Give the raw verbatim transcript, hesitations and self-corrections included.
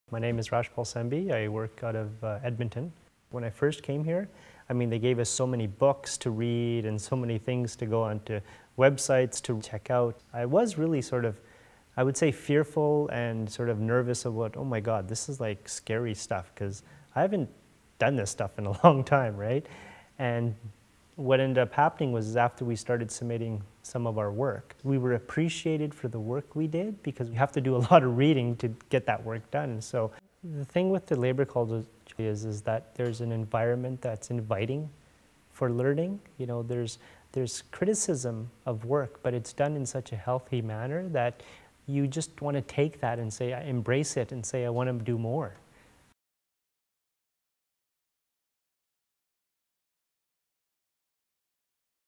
My name is Rajpal Sembi. I work out of uh, Edmonton. When I first came here, I mean, they gave us so many books to read and so many things to go onto websites to check out. I was really sort of, I would say, fearful and sort of nervous about, oh my God, this is like scary stuff because I haven't done this stuff in a long time, right? And what ended up happening was after we started submitting some of our work, we were appreciated for the work we did because we have to do a lot of reading to get that work done. So the thing with the Labour College is, is that there's an environment that's inviting for learning. You know, there's, there's criticism of work, but it's done in such a healthy manner that you just want to take that and say, embrace it and say, I want to do more.